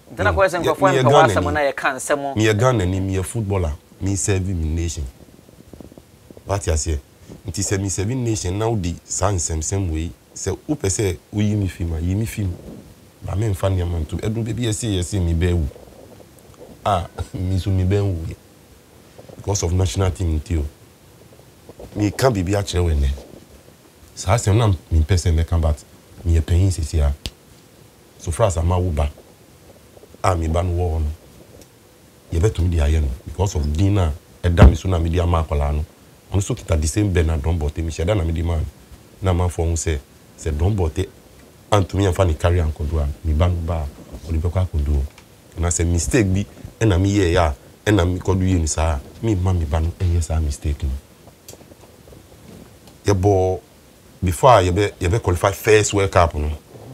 Then I go and go for someone I can't some me a gun and me a footballer, me serving me nation. What you say? It is a me serving nation now the same way. So upe say we me film. I mean funny man to edu baby say me be me so me be because of national team too. Me can't be actually when so I say na me person make but me a pain is here. So far as I'm a uba me ban war no ye beto me dia ye no because of dinner e da me so na me dia ma akola no on so kita the same ben na don bote me sheda na me di man na man for who say don bote antumi amfa ni carry ankodo a me ban ba o le bekwa akodo na say mistake bi e na me ye ya e na me kodu ye ni sa me ma me ban e yes a mistake no ye bo before ye be qualify first World Cup no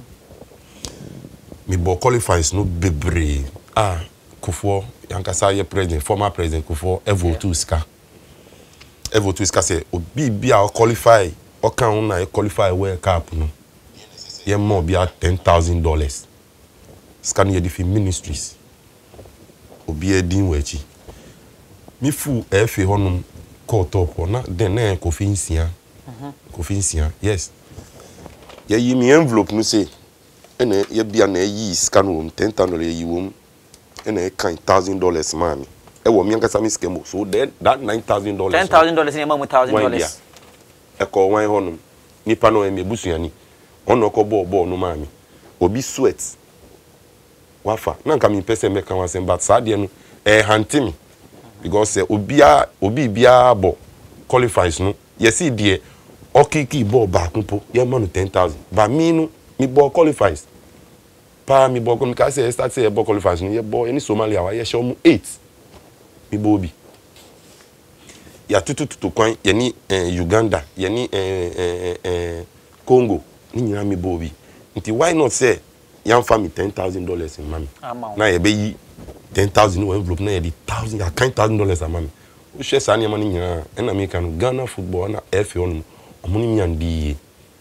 me bo qualifies no bebre Kufo yankasa ye president former president Kufo Evo Tuska say obi bia qualify o kan na qualify World Cup no ye mo bia $10,000 scan ye di ministries obi edin wachi mi fu efe honum call top na den na Kofi Nsia yes ye yi mi envelope no say ene ye bia na yi scan wom $10,000 yi wom ene kan $1,000 mami e wo mi ankasa mi skemo so then that $9,000 $10,000 in amount $1,000 e ko wan honum nipa no e me busuani ono ko bo no mami obi sweat wafa na nka mi pese me kan wasen but sa de no hantimi because obi bia bo qualifies no yes die okiki bo ba kunpo ye manu 10,000 ba mi no mi bo qualifies pa mi bo ko ka say start say bo qualifies no ye bo any Somalia wa ye show mu 8 mi bo bi ya tutu kwan ye ni Uganda ye ni Congo ni nyina mi bo bi nti why not say yan fa mi $10,000 in mami na ye be yi 10,000 no envelope na ye di $1,000 ya $1,000 amami o share sa ni nyina na mi kan Ghana football na FA on omuni nyandi